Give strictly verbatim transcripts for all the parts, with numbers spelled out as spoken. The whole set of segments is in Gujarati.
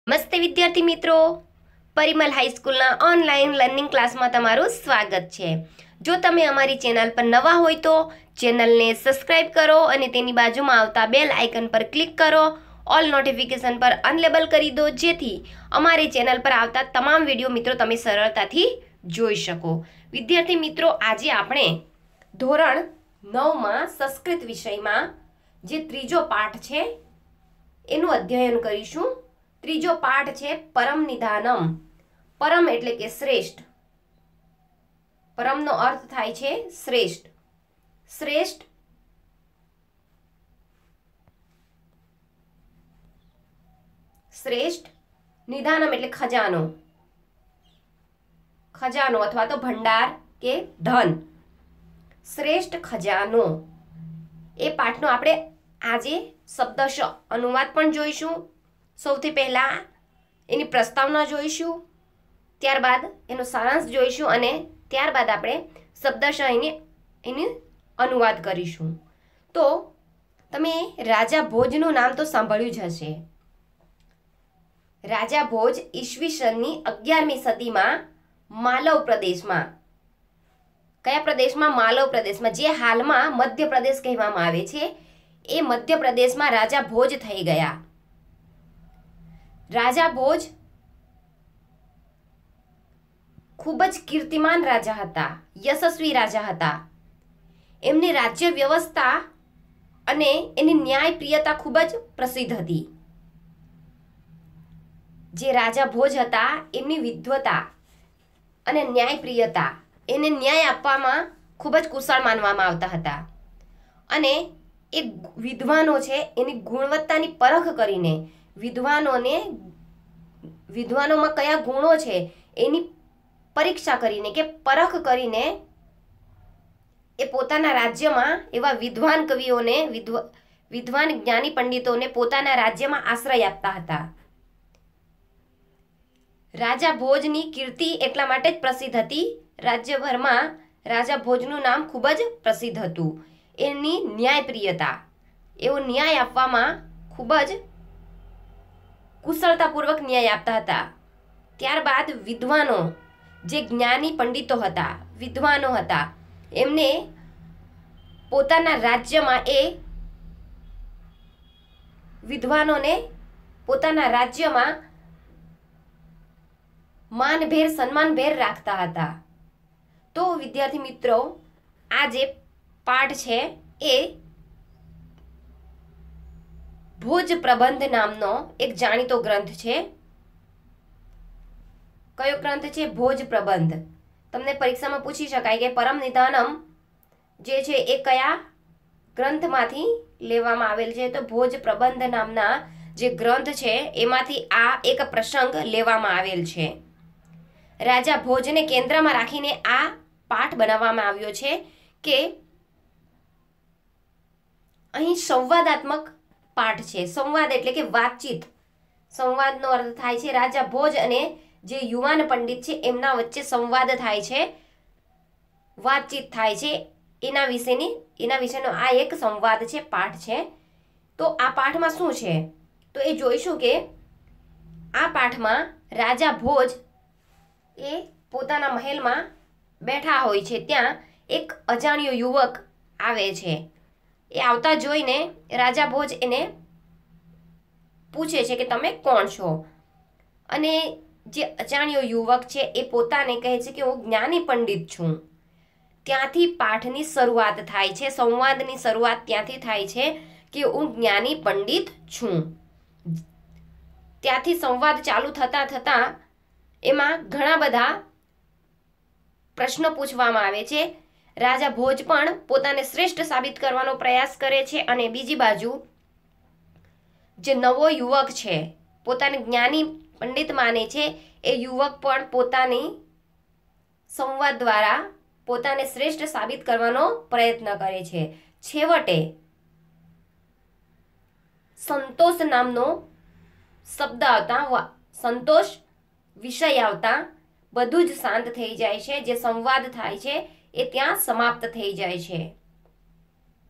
નમસ્તે વિદ્યાર્થી મિત્રો, પરિમલ હાઈસ્કૂલના ઓનલાઈન લર્નિંગ ક્લાસમાં તમારું સ્વાગત છે। જો તમે અમારી ચેનલ પર નવા હોય તો ચેનલને સબસ્ક્રાઇબ કરો અને તેની બાજુમાં આવતા બેલ આઇકન પર ક્લિક કરો। ઓલ નોટિફિકેશન પર અનલેબલ કરી દો, જેથી અમારી ચેનલ પર આવતા તમામ વિડીયો મિત્રો તમે સરળતાથી જોઈ શકો। વિદ્યાર્થી મિત્રો, આજે આપણે ધોરણ નવમાં સંસ્કૃત વિષયમાં જે ત્રીજો પાઠ છે એનું અધ્યયન કરીશું। ત્રીજો પાઠ છે પરમ નિધાનમ। પરમ એટલે કે શ્રેષ્ઠ। પરમનો અર્થ થાય છે શ્રેષ્ઠ। શ્રેષ્ઠ શ્રેષ્ઠ નિધાનમ એટલે ખજાનો। ખજાનો અથવા તો ભંડાર કે ધન। શ્રેષ્ઠ ખજાનો એ પાઠનો આપણે આજે શબ્દશ અનુવાદ પણ જોઈશું। સૌથી પહેલા એની પ્રસ્તાવના જોઈશું, ત્યારબાદ એનો સારાંશ જોઈશું અને ત્યારબાદ આપણે શબ્દશઃ એને એની અનુવાદ કરીશું। તો તમે રાજા ભોજનું નામ તો સાંભળ્યું જ હશે। રાજા ભોજ ઈસવીસનની અગિયારમી સદીમાં માલવ પ્રદેશમાં, કયા પ્રદેશમાં? માલવ પ્રદેશમાં, જે હાલમાં મધ્યપ્રદેશ કહેવામાં આવે છે, એ મધ્યપ્રદેશમાં રાજા ભોજ થઈ ગયા। રાજા ભોજ ખૂબ જ કીર્તિમાન રાજા હતા, યશસ્વી રાજા હતા। એમની રાજ્ય વ્યવસ્થા અને એની ન્યાયપ્રિયતા ખૂબ જ પ્રસિદ્ધ હતી। જે રાજા ભોજ હતા એમની વિદ્વતા અને ન્યાયપ્રિયતા, એને ન્યાય આપવામાં ખૂબ જ કુશળ માનવામાં આવતા હતા અને એ વિદ્વાનો છે એની ગુણવત્તાની પરખ કરીને વિદ્વાનોને વિદ્વાનોમાં કયા ગુણો છે એની પરીક્ષા કરીને કે પરખ કરીને એ પોતાના રાજ્યમાં એવા વિદ્વાન કવિઓને, વિદ્વ વિદ્વાન જ્ઞાની પંડિતોને પોતાના રાજ્યમાં આશ્રય આપતા હતા। રાજા ભોજની કીર્તિ એટલા માટે જ પ્રસિદ્ધ હતી, રાજ્યભરમાં રાજા ભોજનું નામ ખૂબ જ પ્રસિદ્ધ હતું। એની ન્યાયપ્રિયતા, એવો ન્યાય આપવામાં ખૂબ જ કુશળતાપૂર્વક ન્યાય આપતા હતા। ત્યારબાદ વિદ્વાનો, જે જ્ઞાની પંડિતો હતા, વિદ્વાનો હતા, એમને પોતાના રાજ્યમાં એ વિદ્વાનોને પોતાના રાજ્યમાં માનભેર સન્માનભેર રાખતા હતા। તો વિદ્યાર્થી મિત્રો, આ જે પાઠ છે એ ભોજ પ્રબંધ નામનો એક જાણીતો ગ્રંથ છે। કયો ગ્રંથ છે? ભોજ પ્રબંધ। તમને પરીક્ષામાં પૂછી શકાય કે પરમ નિધાનમ જે છે એ કયા ગ્રંથમાંથી લેવામાં આવેલ છે? તો ભોજ પ્રબંધ નામના જે ગ્રંથ છે એમાંથી આ એક પ્રસંગ લેવામાં આવેલ છે। રાજા ભોજને કેન્દ્રમાં રાખીને આ પાઠ બનાવવામાં આવ્યો છે કે અહીં સંવાદાત્મક પાઠ છે। સંવાદ એટલે કે વાતચીત। સંવાદનો અર્થ થાય છે રાજા ભોજ અને જે યુવાન પંડિત છે એમના વચ્ચે સંવાદ થાય છે, વાતચીત થાય છે, એના વિશેની એના વિશેનો આ એક સંવાદ છે, પાઠ છે। તો આ પાઠમાં શું છે તો એ જોઈશું કે આ પાઠમાં રાજા ભોજ એ પોતાના મહેલમાં બેઠા હોય છે, ત્યાં એક અજાણ્યો યુવક આવે છે। એ આવતા જોઈને રાજા ભોજ એને પૂછે છે કે તમે કોણ છો? અને જે અજાણ્યો યુવક છે એ પોતાને કહે છે કે હું જ્ઞાની પંડિત છું। ત્યાંથી પાઠની શરૂઆત થાય છે, સંવાદની શરૂઆત ત્યાંથી થાય છે કે હું જ્ઞાની પંડિત છું। ત્યાંથી સંવાદ ચાલુ થતાં થતાં એમાં ઘણા બધા પ્રશ્નો પૂછવામાં આવે છે। રાજા ભોજ પણ પોતાને શ્રેષ્ઠ સાબિત કરવાનો પ્રયાસ કરે છે અને બીજી બાજુ જે નવો યુવક છે, પોતાને જ્ઞાની પંડિત માને છે, એ યુવક પણ પોતાની સંવાદ દ્વારા પોતાને શ્રેષ્ઠ સાબિત કરવાનો પ્રયત્ન કરે છે। છેવટે સંતોષ નામનો શબ્દ આવતા, સંતોષ વિષય આવતા બધું જ શાંત થઈ જાય છે। જે સંવાદ થાય છે એ ત્યાં સમાપ્ત થઈ જાય છે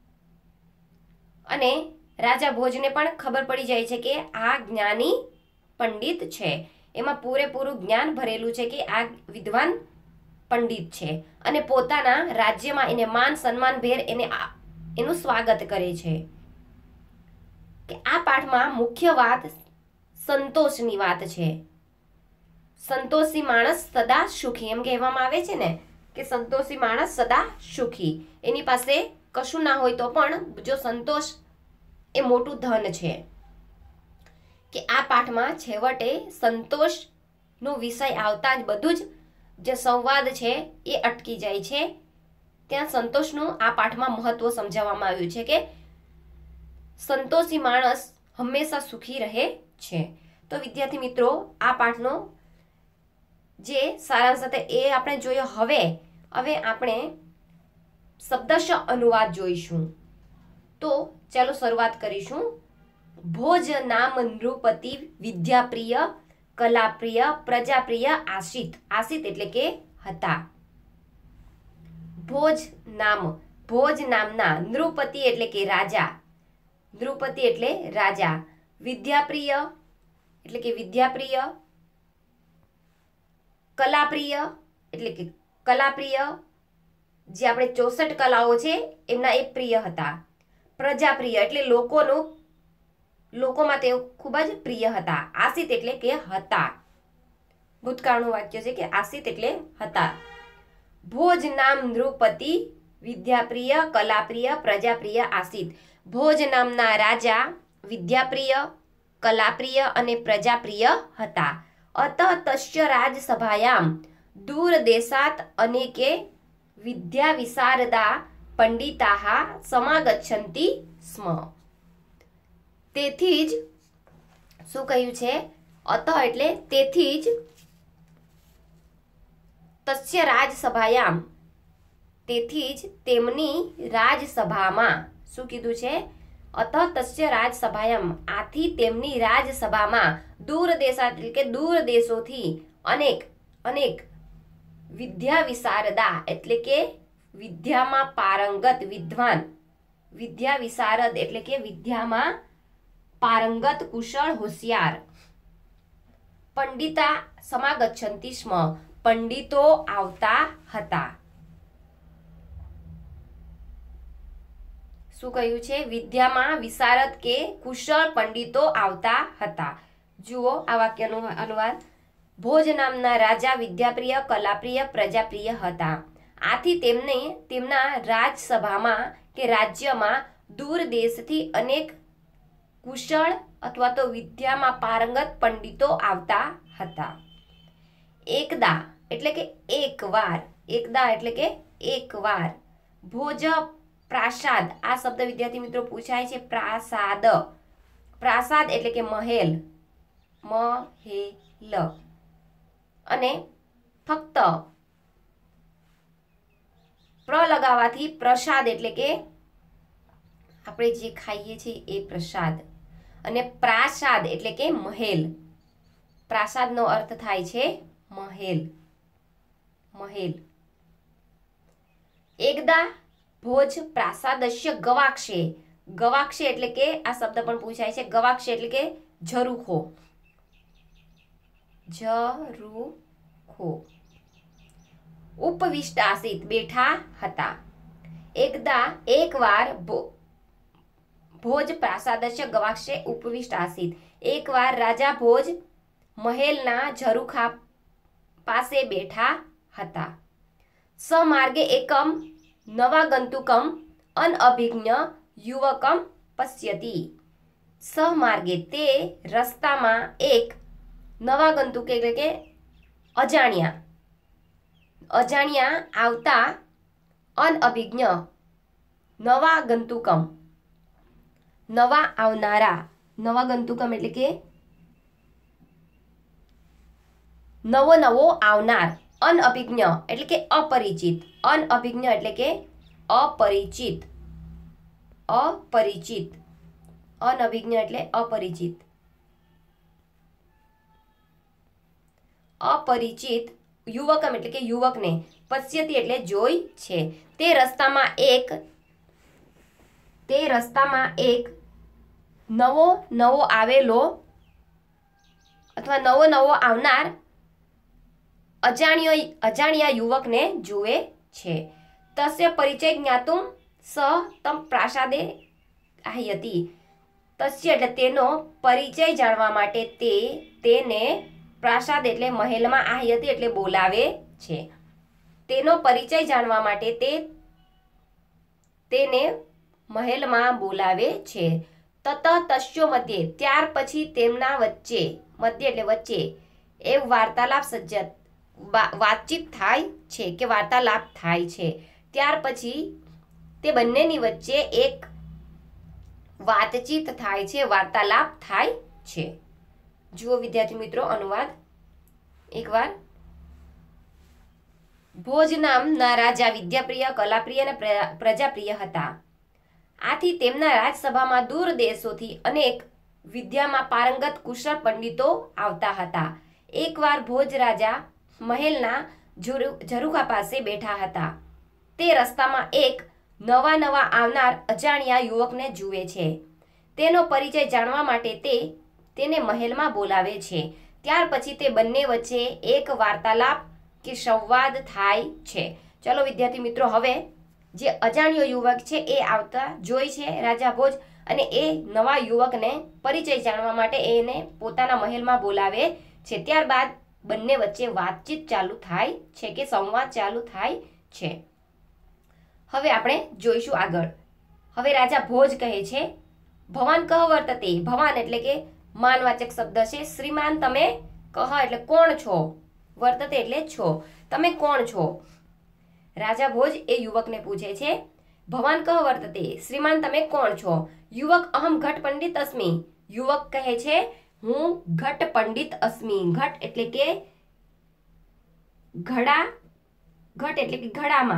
અને રાજા ભોજને પણ ખબર પડી જાય છે કે આ જ્ઞાની પંડિત છે, એમાં પૂરેપૂરું જ્ઞાન ભરેલું છે કે આ વિદ્વાન પંડિત છે અને પોતાના રાજ્યમાં એને માન સન્માન ભેર એને એનું સ્વાગત કરે છે. કે આ પાઠમાં મુખ્ય વાત સંતોષની વાત છે. સંતોષી માણસ સદા સુખી, એમ કહેવામાં આવે છે ને કે સંતોષી માણસ સદા સુખી. એની પાસે કશું ના હોય તો પણ જો સંતોષ એ મોટું ધન છે. કે આ પાઠમાં છેવટે સંતોષનો વિષય આવતા જ બધું જ જે સંવાદ છે એ અટકી જાય છે. ત્યાં સંતોષનું આ પાઠમાં મહત્વ સમજાવવામાં આવ્યું છે કે સંતોષી માણસ હંમેશા સુખી રહે છે. તો વિદ્યાર્થી મિત્રો, આ પાઠનો જે સારાંશ હતો એ આપણે જોયો. હવે હવે આપણે શબ્દશ અનુવાદ જોઈશું. તો ચાલો શરૂઆત કરીશું. ભોજ નામ નૃપતિ વિદ્યાપ્રિય કલાપ્રિય પ્રજાપ્રિય આશિત. આશિત એટલે કે હતા. ભોજ નામ, ભોજ નામના, નૃપતિ એટલે કે રાજા, નૃપતિ એટલે રાજા, વિદ્યાપ્રિય એટલે કે વિદ્યાપ્રિય, કલાપ્રિય એટલે કે કલાપ્રિય, જે આપણે ચોસઠ કલાઓ છે એમના એ પ્રિય હતા. પ્રજાપ્રિય એટલે લોકોનું, લોકોમાં તેઓ ખૂબ જ પ્રિય હતા. આશિત એટલે કે હતા. ભૂતકાળનું વાક્ય છે કે આશિત એટલે હતા. ભોજ નામ નૃપતિ વિદ્યાપ્રિય કલાપ્રિય પ્રજાપ્રિય આશિત. ભોજ નામના રાજા વિદ્યાપ્રિય, કલાપ્રિય અને પ્રજાપ્રિય હતા. અતઃ તસ્ય રાજસભાયામ દૂર દેશાત અનેકે વિદ્યા વિશારદા પંડિતાઃ સમાગચ્છન્તિ સ્મ. તેથી જ શું કહ્યું છે? અતઃ એટલે તેથી જ, તસ્ય રાજસભાયામ તેથી જ તેમની રાજસભામાં, શું કીધું છે? અતઃ તસ્ય રાજસભાયામ આથી તેમની રાજસભામાં, દૂર દેશાત એટલે કે દૂર દેશોથી, અનેક અનેક વિદ્યા વિશારદા એટલે કે વિદ્યામાં પારંગત વિદ્વાન, વિદ્યા વિશારદ એટલે કે વિદ્યામાં પારંગત કુશળ હોશિયાર, પંડિતા સમાગચ્છન્તિ સ્મ પંડિતો આવતા હતા. શું કહ્યું છે? વિદ્યામાં વિશારદ કે કુશળ પંડિતો આવતા હતા. જુઓ આ વાક્યનો અનુવાદ. ભોજ નામના રાજા વિદ્યાપ્રિય કલાપ્રિય પ્રજાપ્રિય હતા. આથી તેમને તેમના રાજસભામાં કે રાજ્યમાં દૂર દેશથી અનેક કુશળ અથવા તો વિદ્યામાં પારંગત પંડિતો આવતા હતા. એકદા એટલે કે એકવાર, એકદા એટલે કે એકવાર. ભોજ પ્રાસાદ, આ શબ્દ વિદ્યાર્થી મિત્રો પૂછાય છે. પ્રાસાદ, પ્રાસાદ એટલે કે મહેલ, મહેલ. અને ફક્ત પ્ર લગાવવાથી પ્રસાદ એટલે કે આપણે જે ખાઈએ છીએ એ પ્રસાદ, અને પ્રાસાદ એટલે કે મહેલ. પ્રાસાદનો અર્થ થાય છે મહેલ, મહેલ. એકદા ભોજ પ્રાસાદસ્ય ગવાક્ષે, ગવાક્ષે એટલે કે આ શબ્દ પણ પૂછાય છે. ગવાક્ષે એટલે કે ઝરૂખો, ઝરૂખો. ઉપવિષ્ટ આસિત બેઠા હતા. એકદા એકવાર ભોજ પ્રાસાદસ્ય ગવાક્ષે ઉપવિષ્ટ આસિત. એકવાર રાજા ભોજ મહેલના ઝરૂખા પાસે બેઠા હતા. સમાર્ગે એકમ નવાગંતુકમ અનઅભિજ્ઞ યુવકમ પશ્યતિ. સહમાર્ગે તે રસ્તામાં એક નવાગંતુક એટલે કે અજાણ્યા, અજાણ્યા આવતા, અનઅભિજ્ઞ નવાગંતુકમ નવા આવનારા, નવાગંતુકમ એટલે કે નવો નવો આવનાર, અનઅભિજ્ઞ એટલે કે અપરિચિત, અનઅભિજ્ઞ એટલે કે અપરિચિત, અપરિચિત, અનઅભિજ્ઞ એટલે અપરિચિત, અપરિચિત યુવકમ એટલે કે યુવકને, પશ્યતિ એટલે જોઈ છે. તે રસ્તામાં એક તે રસ્તામાં એક નવો નવો આવેલો अथवा नवो नवो आवनार अजाण्यो अजाण्या युवकने जुए छे। तस्य परिचय ज्ञातुं स तम प्रासादे आह्यति। तस्य એટલે તેનો પરિચય જાણવા માટે તે તેને પ્રાસાદ એટલે મહેલમાં આહ્યતિ એટલે બોલાવે છે। તેનો પરિચય જાણવા માટે તે તેને મહેલમાં બોલાવે છે। તત તસ્યો મધ્યે ત્યાર પછી તેમના વચ્ચે મધ્ય એટલે વચ્ચે એ વાર્તાલાપ સજ્જત વાતચીત થાય છે કે વાર્તાલાપ થાય છે। ત્યાર પછી તે બંનેની વચ્ચે એક વાતચીત થાય છે, વાર્તાલાપ થાય છે। જુઓ વિદ્યાર્થી મિત્રો अनुवाद એકવાર। ભોજ નામના રાજા વિદ્યાપ્રિય, કલાપ્રિય અને પ્રજાપ્રિય હતા। આથી તેમના રાજસભામાં દૂર દેશોથી અનેક વિદ્યામાં પારંગત કુશળ પંડિતો આવતા હતા। એકવાર ભોજ રાજા મહેલના ઝરૂખા પાસે બેઠા હતા। તે રસ્તામાં એક નવા નવા આવનાર અજાણ્યા યુવકને જુએ છે। તેનો પરિચય જાણવા માટે તે તેને મહેલમાં બોલાવે છે। ત્યાર પછી તે બંને વચ્ચે એક વાર્તાલાપ કે સંવાદ થાય છે। ચલો વિદ્યાર્થી મિત્રો, હવે જે અજાણ્યો યુવક છે એ આવતા જોઈ છે રાજા ભોજ અને એ નવા યુવકને પરિચય જાણવા માટે એને પોતાના મહેલમાં બોલાવે છે। ત્યારબાદ બંને વચ્ચે વાતચીત ચાલુ થાય છે કે સંવાદ ચાલુ થાય છે। હવે આપણે જોઈશું આગળ। હવે રાજા ભોજ કહે છે ભવાન કહ વર્તતે। ભવાન એટલે કે માનવાચક શબ્દ છે। શ્રીમાન તમે કહ એટલે કોણ છો, વર્તતે એટલે છો, તમે કોણ છો। રાજા ભોજ એ યુવકને પૂછે છે ભવાન કહ વર્તતે, શ્રીમાન તમે કોણ છો। યુવક અહમ ઘટ પંડિત અસ્મિ। યુવક કહે છે હું ઘટ પંડિત અસ્મિ। ઘટ એટલે કે ઘડા, ઘટ એટલે કે ઘડામાં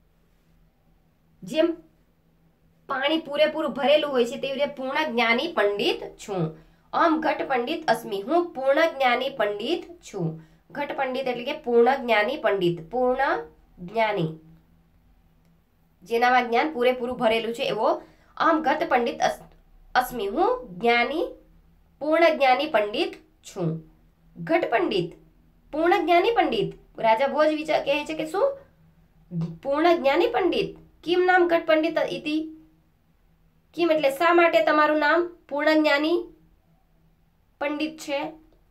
જેમ પાણી પૂરેપૂરું ભરેલું હોય છે તેવી રીતે પૂર્ણ જ્ઞાની પંડિત છું। અહમ ઘટ પંડિત અસ્મિ, હું પૂર્ણ જ્ઞાની પંડિત છું। ઘટ પંડિત એટલે કે પૂર્ણ જ્ઞાની પંડિત, પૂર્ણ જ્ઞાની જેનામાં જ્ઞાન પૂરેપૂરું ભરેલું છે એવો અહમ ઘટ પંડિત અસ્મિ, હું જ્ઞાની પૂર્ણ જ્ઞાની પંડિત છું। ઘટ પંડિત પૂર્ણ જ્ઞાની પંડિત। રાજા ભોજ વિચાર કહે છે કે શું પૂર્ણ જ્ઞાની પંડિત, किम नाम घट पंडित इति। किम એટલે શા માટે તમારું નામ પૂર્ણ જ્ઞાની પંડિત છે।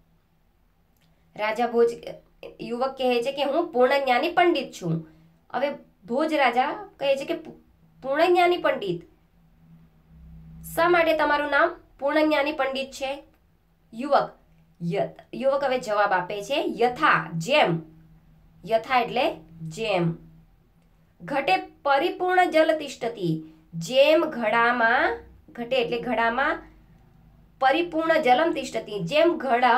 રાજા ભોજ યુવક કહે છે કે હું પૂર્ણ જ્ઞાની પંડિત છું। હવે ભોજ રાજા કહે છે કે પૂર્ણ જ્ઞાની પંડિત શા માટે તમારું નામ પૂર્ણ જ્ઞાની પંડિત છે। યુવક યુવક હવે જવાબ આપે છે યથા જેમ। યથા એટલે જેમ। ઘટે પરિપૂર્ણ જલ તિષ્ઠતિ। જેમ ઘડામાં, ઘટે એટલે ઘડામાં પરિપૂર્ણ જલમ તિષ્ઠતિ, જેમ ઘડા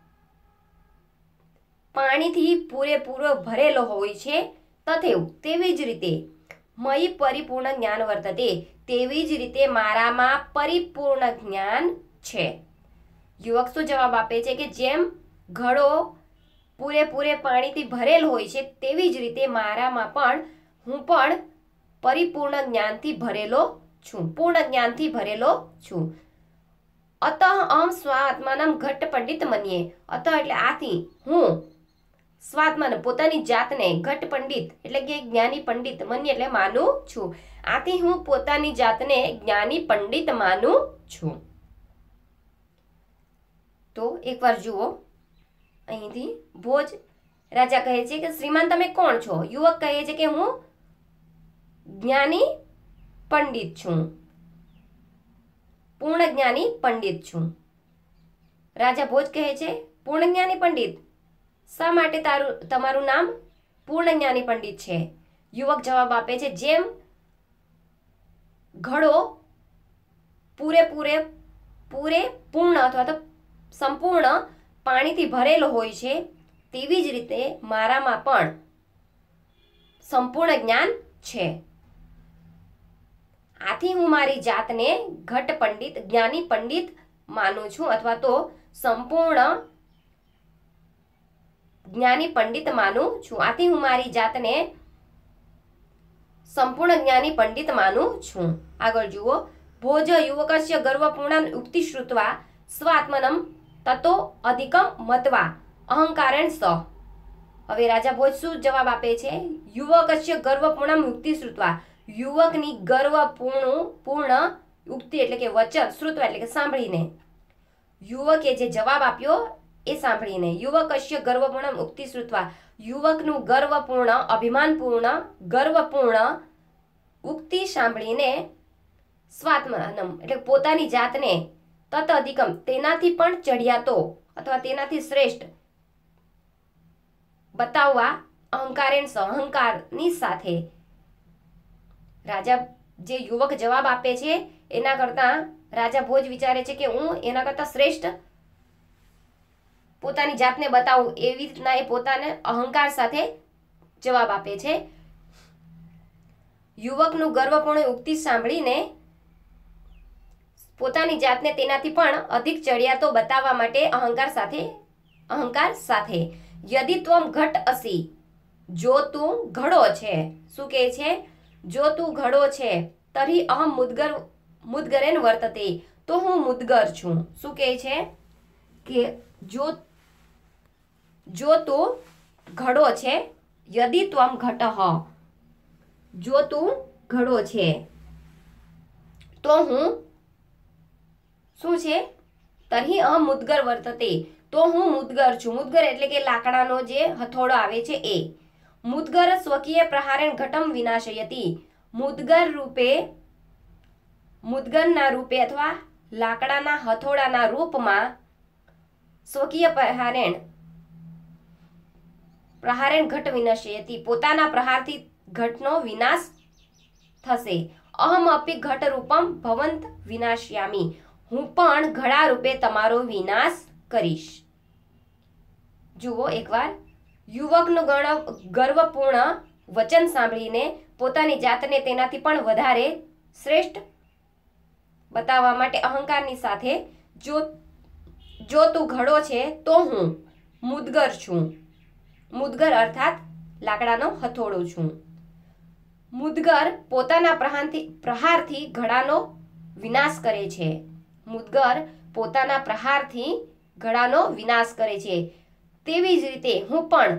પાણીથી પૂરેપૂરો ભરેલો હોય છે તથેવ તેવી જ રીતે મયી પરિપૂર્ણ જ્ઞાન વર્તતે, તેવી જ રીતે મારામાં પરિપૂર્ણ જ્ઞાન છે। યુવક શું જવાબ આપે છે કે જેમ ઘડો પૂરેપૂરે પાણીથી ભરેલ હોય છે તેવી જ રીતે મારામાં પણ હું પણ પરિપૂર્ણ જ્ઞાનથી ભરેલો છું, પૂર્ણ જ્ઞાનથી ભરેલો છું। અતઃ અહમ સ્વાત્માનમ ઘટ પંડિત મન્યે। અતઃ એટલે આથી હું સ્વાત્માન પોતાની જાતને ઘટ પંડિત એટલે કે જ્ઞાની પંડિત, મન્યે એટલે માનું છું। આથી હું પોતાની જાતને જ્ઞાની પંડિત માનું છું। તો એકવાર જુઓ અહીંથી ભોજ રાજા કહે છે કે શ્રીમાન તમે કોણ છો। યુવક કહે છે કે હું જ્ઞાની પંડિત છું, પૂર્ણ જ્ઞાની પંડિત છું। રાજા ભોજ કહે છે પૂર્ણ જ્ઞાની પંડિત શા માટે તારું તમારું નામ પૂર્ણ જ્ઞાની પંડિત છે। યુવક જવાબ આપે છે જેમ ઘડો પૂરેપૂરે પૂરે પૂર્ણ અથવા તો સંપૂર્ણ પાણીથી ભરેલો હોય છે તેવી જ રીતે મારામાં પણ સંપૂર્ણ જ્ઞાન છે। આથી હું મારી જાતને ઘટ પંડિત, જ્ઞાની પંડિત માનું છું અથવા તો સંપૂર્ણ જ્ઞાની પંડિત માનું છું। આથી હું મારી જાતને સંપૂર્ણ જ્ઞાની પંડિત માનું છું। આગળ જુઓ। ભોજ યુવકસ્ય ગર્વપૂર્ણાન ઉક્તિ શ્રુત્વા સ્વાત્મનમ તતો અધિકમ મત્વા અહંકારેણ સ। હવે રાજા ભોજ શું જવાબ આપે છે? યુવકસ્ય ગર્વપૂર્ણ યુક્તિ શ્રુત્વા, યુવકની ગર્વપૂર્ણ પૂર્ણ યુક્તિ એટલે કે વચન, શ્રુત્વા એટલે કે સાંભળીને, યુવકે જે જવાબ આપ્યો એ સાંભળીને, યુવકસ્ય ગર્વપૂર્ણ ઉક્તિ શ્રુત્વા, યુવકનું ગર્વપૂર્ણ અભિમાનપૂર્ણ ગર્વપૂર્ણ ઉક્તિ સાંભળીને, સ્વાત્માનમ એટલે પોતાની જાતને, તત અધિકમ તેનાથી પણ ચઢિયાતો અથવા તેનાથી શ્રેષ્ઠ બતાવવા, અહંકારેણ સ અહંકારની સાથે। રાજા જે યુવક જવાબ આપે છે એના કરતા રાજા ભોજ વિચારે છે કે હું એના કરતા શ્રેષ્ઠ પોતાની જાતને બતાવું, એવી રીતના એ પોતાને અહંકાર સાથે જવાબ આપે છે। યુવકનું ગર્વપૂર્ણ ઉક્તિ સાંભળીને પોતાની જાતને તેનાથી પણ અધિક ચડિયાતો બતાવવા માટે અહંકાર સાથે અહંકાર સાથે યદિ ત્વમ ઘટ અસી, જો તું ઘડો છે, શું કહે છે? જો તું ઘડો છે, તરી અહમ મુદ્ગર મુદ્ગરેન વર્તતે, તો હું મુદ્ગર છું। શું કહે છે કે જો જો તું ઘડો છે, યદિ ત્વમ ઘટઃ, જો તું ઘડો છે તો હું શું છે? તરી અહમ મુદ્ગર વર્તતે, તો હું મુદ્ગર છું। મુદ્ગર એટલે કે લાકડાનો જે હથોડો આવે છે એ। મુદ્ગર સ્વકીય પ્રહારેણ ઘટમ વિનાશયતિ, મુદ્ગર રૂપે મુદ્ગરના રૂપે અથવા લાકડાના હથોડાના રૂપમાં સ્વકીય પ્રહારેણ પ્રહારેણ ઘટ વિનાશયતિ, પોતાના પ્રહારથી ઘટનો વિનાશ થશે। અહમ અપી ઘટ રૂપમ ભવંત વિનાશ્યામી, હું પણ ઘડા રૂપે તમારો વિનાશ કરીશ। જુઓ એકવાર, યુવકનું ગર્વપૂર્ણ વચન સાંભળીને પોતાની જાતને તેનાથી પણ વધારે શ્રેષ્ઠ બતાવવા માટે અહંકારની સાથે જો જો તું ઘડો છે તો હું મુદ્ગર છું। મુદ્ગર અર્થાત લાકડાનો હથોડો છું। મુદ્ગર પોતાના પ્રહારથી પ્રહારથી ઘડાનો વિનાશ કરે છે। મુદ્ગર પોતાના પ્રહારથી ઘડાનો વિનાશ કરે છે, તેવી જ રીતે હું પણ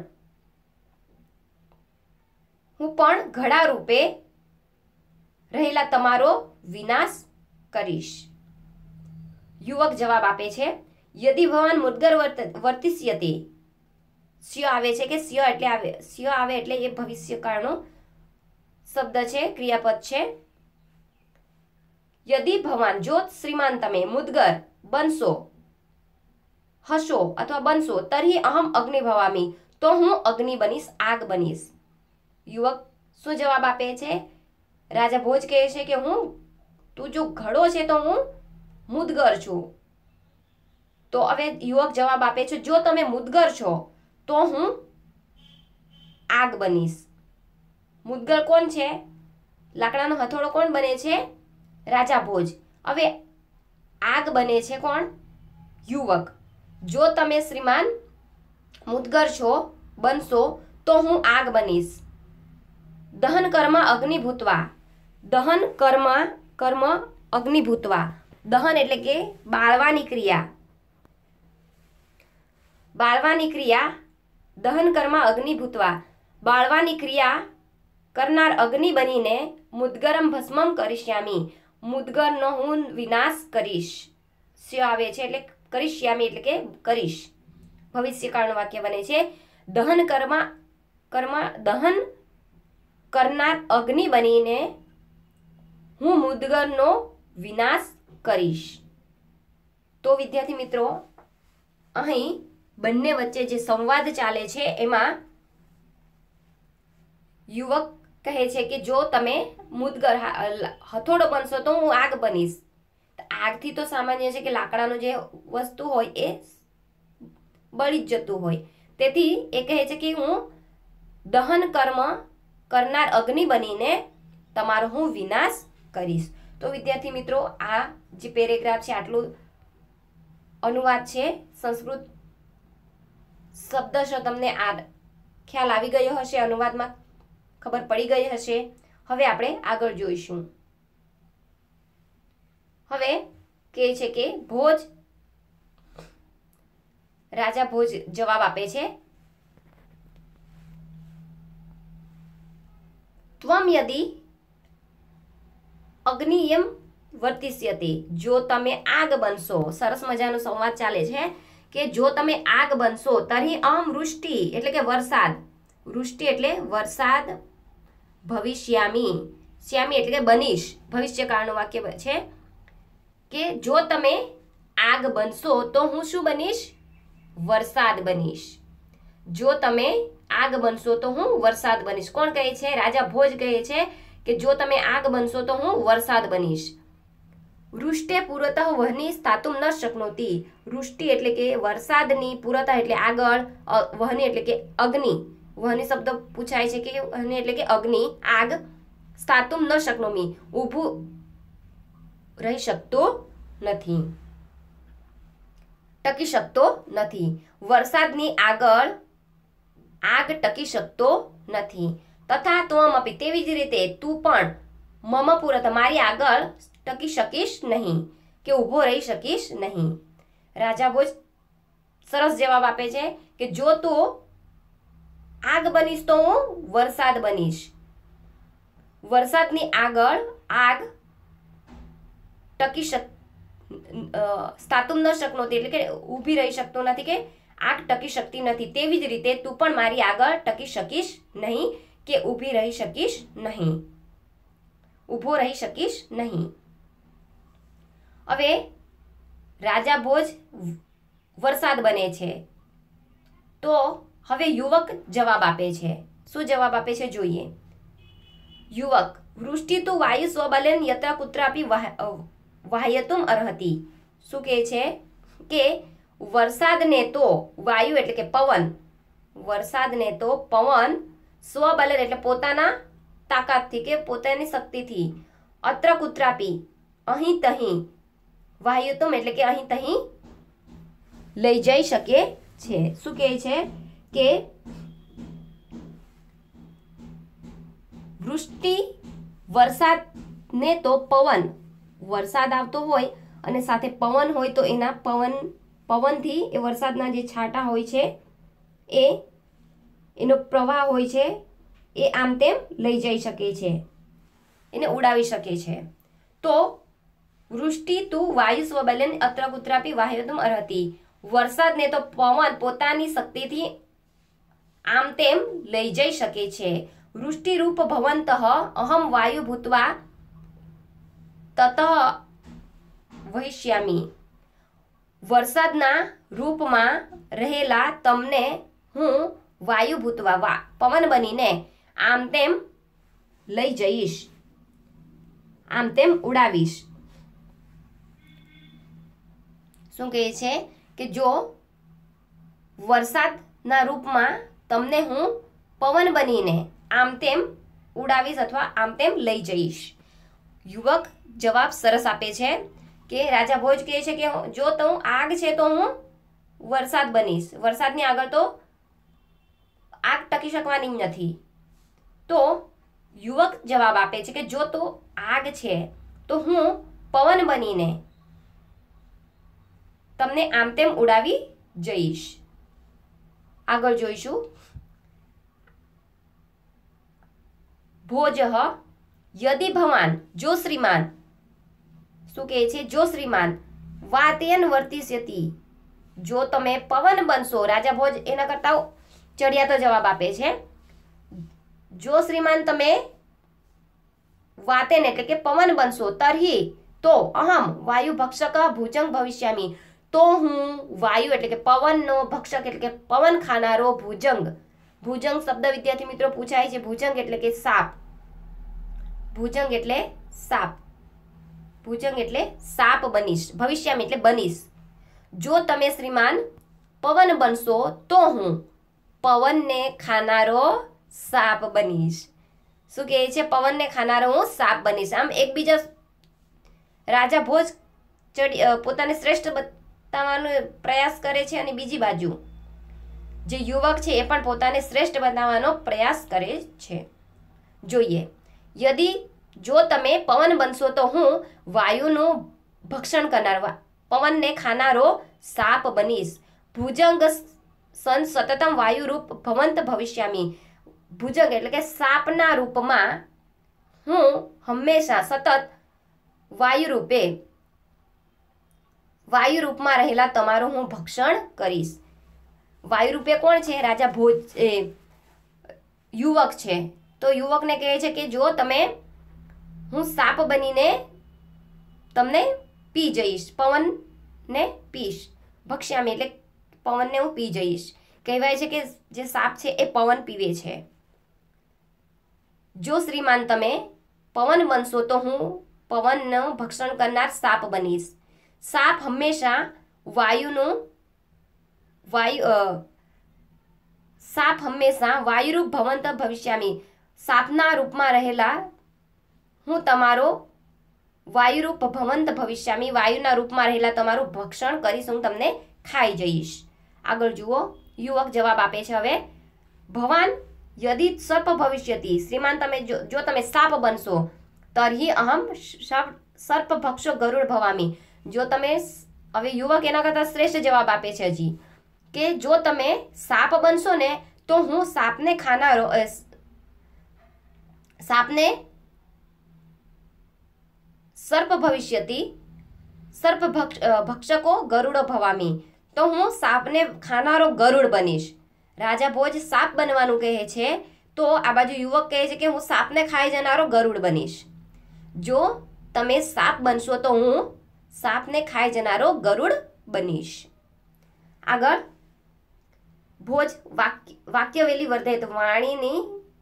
હું પણ ઘડા રૂપે રહેલા તમારો વિનાશ કરીશ। યુવક જવાબ આપે છે, યદિ ભવાન મુદ્ગર વર્તિષ્યતે, સ્ય આવે છે કે સ્ય એટલે આવે સ્ય આવે એટલે એ ભવિષ્યકાળનો શબ્દ છે, ક્રિયાપદ છે। યદિ ભવાન જો શ્રીમાન તમે મુદ્ગર બનશો હશો અથવા બનશો, તરી અહમ અગ્નિ ભવામી, તો હું અગ્નિ બનીશ, આગ બનીશ। યુવક શું જવાબ આપે છે? રાજા ભોજ કહે છે કે હું તું જો ઘડો છે તો હું મુદ્ગર છું। તો હવે યુવક જવાબ આપે છે, જો તમે મુદ્ગર છો તો હું આગ બનીશ। મુદ્ગર કોણ છે? લાકડાનો હથોડો કોણ બને છે? રાજા ભોજ। હવે આગ બને છે કોણ? યુવક। જો તમે શ્રીમાન મુદ્ગર છો બનશો તો હું આગ બનીશ। દહન કર્મ અગ્નિભૂતવા, દહન કર્મ કર્મ અગ્નિભૂતવા, દહન એટલે કે બાળવાની ક્રિયા, બાળવાની ક્રિયા દહન કર્મ અગ્નિભૂતવા, બાળવાની ક્રિયા કરનાર અગ્નિ બનીને મુદ્ગરમ ભસ્મમ કરિષ્યામી, મુદ્ગરનો હું વિનાશ કરીશ। સ્ય આવે છે એટલે કરિષ્યામી એટલે કે કરીશ, ભવિષ્યકાળનું વાક્ય બને છે। દહન કર્મ કર્મ દહન કરનાર અગ્નિ બનીને હું મુદ્ગરનો વિનાશ કરીશ। તો વિદ્યાર્થી મિત્રો, અહીં બંને વચ્ચે જે સંવાદ ચાલે છે એમાં યુવક કહે છે કે જો તમે મુદ્ગર હથોડો બનશો તો હું આગ બનીશ। આગથી તો સામાન્ય છે કે લાકડાનું જે વસ્તુ હોય એ બળી જ જતું હોય, તેથી એ કહે છે કે હું દહન કર્મ કરનાર અગ્નિ બનીને તમારો હું વિનાશ કરીશ। તો વિદ્યાર્થી મિત્રો, આ જે પેરેગ્રાફ છે આટલું અનુવાદ છે સંસ્કૃત શબ્દશઃ તમને આ ખ્યાલ આવી ગયો હશે, અનુવાદમાં ખબર પડી ગઈ હશે। હવે આપણે આગળ જોઈશું। હવે કહે છે કે ભોજ રાજા ભોજ જવાબ આપે છે, ત્વમ યદિ અગ્નિયમ વર્તિષ્યતિ, જો તમે આગ બનશો, સરસ મજાનો સંવાદ ચાલે છે કે જો તમે આગ બનશો, તરી અહમ વૃષ્ટિ એટલે કે વરસાદ, વૃષ્ટિ એટલે વરસાદ, ભવિષ્યામી, શ્યામી એટલે કે બનીશ, ભવિષ્યકાળનું વાક્ય છે કે જો તમે આગ બનશો તો હું શું બનીશ? વરસાદ બનીશ. જો તમે આગ બનશો તો હું વરસાદ બનીશ. કોણ કહે છે? રાજા ભોજ કહે છે કે જો તમે આગ બનશો તો હું વરસાદ બનીશ. વૃષ્ટે પુરતઃ વહની સ્થાતુમ ન શક્નોતિ, વૃષ્ટિ એટલે કે વરસાદની, પુરતઃ એટલે આગળ, વહની એટલે કે અગ્નિ, વહની શબ્દ પૂછાય છે કે વહની એટલે કે અગ્નિ, આગ, સ્થાતુમ ન શક્નોમી, ઊભું રહી શકતો નથી, ટકી શકતો નથી. વરસાદની આગળ આગ ટકી શકતો નથી. તથા ત્વમપી, તેવી જ રીતે તું પણ, મમ પુરત, મારી આગળ ટકી શકીશ નહીં કે ઊભો રહી શકીશ નહીં. રાજા ભોજ સરસ જવાબ આપે છે કે જો તું આગ બનીશ તો હું વરસાદ બનીશ. વરસાદની આગળ આગ ટકી શક સ્થાતુમ ન શકનોતી એટલે કે ઊભી રહી શકતો નથી કે આગ ટકી શકતી નથી. તેવી જ રીતે તું પણ મારી આગળ ટકી શકીશ નહીં કે ઊભી રહી શકીશ નહીં, ઊભો રહી શકીશ નહીં. હવે રાજા ભોજ વરસાદ બને છે તો હવે યુવક જવાબ આપે છે. શું જવાબ આપે છે જોઈએ. યુવક, વૃષ્ટિ તો વાયુ સ્વબલેન યત્ર કુત્રાપી વાહ્યતુમ અર્હતિ. શું કહે છે કે વરસાદને તો વાયુ એટલે કે પવન, વરસાદને તો પવન સ્વબલન એટલે પોતાના તાકાતથી કે પોતાની શક્તિથી, અત્ર કુત્રાપી અહીં તહીં, વાહ્યતુમ એટલે કે અહીં તહીં લઈ જઈ શકે છે. શું કહે છે કે વૃષ્ટિ વરસાદને તો પવન, વરસાદ આવતો હોય અને સાથે પવન હોય તો એના પવન પવનથી એ વરસાદના જે છાંટા હોય છે એ એનો પ્રવાહ હોય છે એ આમ તેમ લઈ જઈ શકે છે, એને ઉડાવી શકે છે. તો વૃષ્ટિ તું વાયુ સ્વબલેન અત્ર કુત્રાપી વાહ્યતુમ અર્હતિ, વરસાદને તો પવન પોતાની શક્તિથી આમ તેમ લઈ જઈ શકે છે. વૃષ્ટિરૂપ ભવંતઃ અહમ વાયુ ભૂત્વા તતઃ વહિષ્યામી, વરસાદના રૂપમાં રહેલા તમને હું વાયુ ભૂતવા વા પવન બનીને આમ તેમ લઈ જઈશ, આમ તેમ ઉડાવીશ. શું કહે છે કે જો વરસાદના રૂપમાં તમને હું પવન બનીને આમ તેમ ઉડાવીશ અથવા આમ તેમ લઈ જઈશ. યુવક જવાબ સરસ આપે છે કે રાજા ભોજ કહે છે કે જો તું આગ છે તો હું વરસાદ બનીશ, વરસાદની આગળ તો આગ ટકી શકવાની નથી. તો યુવક જવાબ આપે છે કે જો તું આગ છે તો હું પવન બનીને તમને આમ તેમ ઉડાવી જઈશ. આગળ જોઈશું. ભોજ યદિ ભવાન, જો શ્રીમાન, શું કહે છે? જો શ્રીમાન વાતેન વર્તિષ્યતિ, જો તમે પવન બનશો. રાજા ભોજ એના કરતા ચડિયાતો જવાબ આપે છે. જો શ્રીમાન તમે વાતેન એટલે કે પવન બનશો, તરહી તો અહમ વાયુ ભક્ષક ભુજંગ ભવિષ્યામી, તો હું વાયુ એટલે કે પવનનો ભક્ષક એટલે કે પવન ખાનારો ભુજંગ, ભુજંગ શબ્દ વિદ્યાર્થી મિત્રો પૂછાય છે. ભુજંગ એટલે કે સાપ, ભુજંગ એટલે સાપ, ભુજંગ એટલે સાપ બનીશ, ભવિષ્યામી એટલે બનીશ. જો તમે શ્રીમાન પવન બનશો તો હું પવનને ખાનારો સાપ બનીશ. શું કહે છે? પવનને ખાનારો હું સાપ બનીશ. આમ એકબીજા રાજા ભોજ ચડી પોતાને શ્રેષ્ઠ બતાવવાનો પ્રયાસ કરે છે અને બીજી બાજુ જે યુવક છે એ પણ પોતાને શ્રેષ્ઠ બનાવવાનો પ્રયાસ કરે છે. જોઈએ. યદિ જો તમે પવન બનશો તો હું વાયુનું ભક્ષણ કરનાર, પવનને ખાનારો સાપ બનીશ. ભુજંગ સન સતતમ વાયુરૂપ ભવંત ભવિષ્યામી. ભુજંગ એટલે કે સાપના રૂપમાં હું હંમેશા સતત વાયુરૂપે વાયુરૂપમાં રહેલા તમારું હું ભક્ષણ કરીશ. વાયુરૂપે કોણ છે? રાજા ભોજ એ યુવક છે. તો યુવકને કહે છે કે જો તમે હું સાપ બનીને તમને પી જઈશ, પવનને પીશ. ભક્ષ્યામી એટલે પવનને હું પી જઈશ. કહેવાય છે કે જે સાપ છે એ પવન પીવે છે. જો શ્રીમાન તમે પવન બનશો તો હું પવનનું ભક્ષણ કરનાર સાપ બનીશ. સાપ હંમેશા વાયુનું વાયુ સાપ હંમેશા વાયુરૂપ ભવંત ભવિષ્યામી. સાપના રૂપમાં રહેલા હું તમારો વાયુરૂપ ભવંત ભવિષ્યામી, વાયુના રૂપમાં રહેલા તમારું ભક્ષણ કરીશ, હું તમને ખાઈ જઈશ. આગળ જુઓ, યુવક જવાબ આપે છે હવે. ભવાન યદિ સર્પ ભવિષ્યતિ. શ્રીમાન તમે જો, જો તમે સાપ બનશો તર્હિ અહમ સર્પ ભક્ષો ગરુડ ભવામી. જો તમે હવે યુવક એના કરતાં શ્રેષ્ઠ જવાબ આપે છે હજી કે જો તમે સાપ બનશો ને તો હું સાપને ખાનારો સાપને સર્પ ભવિષ્યતિ સર્પ ભક્ષકો ગરુડો ભવામી. તો હું સાપને ખાનારો ગરુડ બનીશ. રાજા ભોજ સાપ બનવાનું કહે છે તો આ બાજુ યુવક કહે છે કે હું સાપને ખાઈ જનારો ગરુડ બનીશ. જો તમે સાપ બનશો તો હું સાપને ખાઈ જનારો ગરુડ બનીશ. આગળ ભોજ વાક્ય વાક્યવેલી વર્ધેત. વાણીની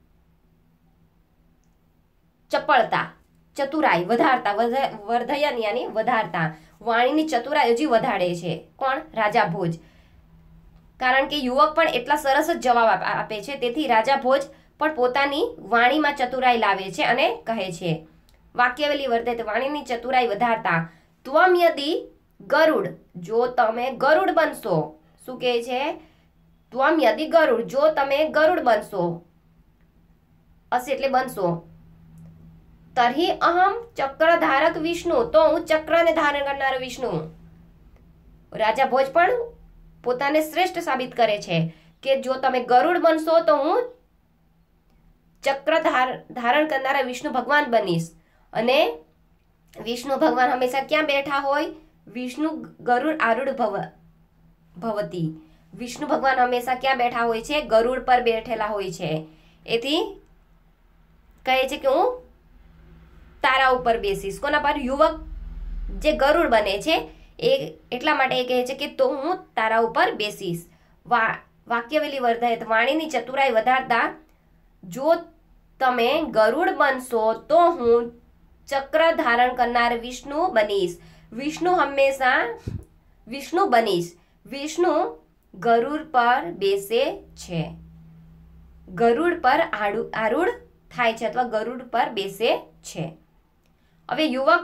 ચપળતા, ચતુરાઈ વધારતા, વર્ધયન યાની વધારતા. વાણીની ચતુરાઈ હજી વધારે છે. કોણ? રાજા ભોજ. કારણ કે યુવક પણ એટલા સરસ જ જવાબ આપે છે તેથી રાજા ભોજ પણ પોતાની વાણીમાં ચતુરાઈ લાવે છે અને કહે છે વાક્યવેલી વર્ધેત. વાણીની ચતુરાઈ વધારતા. ત્વમ યદિ ગરુડ. જો તમે ગરુડ બનશો. શું કહે છે? ત્વમ યદિ ગરુડ. જો તમે ગરુડ બનશો, અસ એટલે બનશો, તર્હિ અહમ ચક્રધારક વિષ્ણુ. તો હું ચક્રને ધારણ કરનાર વિષ્ણુ. રાજા ભોજ પણ પોતાને શ્રેષ્ઠ સાબિત કરે છે કે જો તમે ગરુડ બનશો તો હું ચક્ર ધારણ કરનારા વિષ્ણુ ભગવાન બનીશ. અને વિષ્ણુ ભગવાન હંમેશા ક્યાં બેઠા હોય? વિષ્ણુ ગરુડ આરૂઢ ભવ ભવતી. વિષ્ણુ ભગવાન હંમેશા ક્યાં બેઠા હોય છે? ગરુડ પર બેઠેલા હોય છે. એથી કહે છે કે હું તારા ઉપર બેસીશ. કોના પર? યુવક જે ગરુડ બને છે એ એટલા માટે એ કહે છે કે તો હું તારા ઉપર બેસીશ. વા વાક્યવેલી વર્ધાયત. વાણીની ચતુરાઈ વધારતા. જો તમે ગરુડ બનશો તો હું ચક્ર ધારણ કરનાર વિષ્ણુ બનીશ. વિષ્ણુ હંમેશા વિષ્ણુ બનીશ. વિષ્ણુ ગરુડ પર બેસે છે. ગરુડ પર આરૂઢ થાય છે અથવા ગરુડ પર બેસે છે. હવે યુવક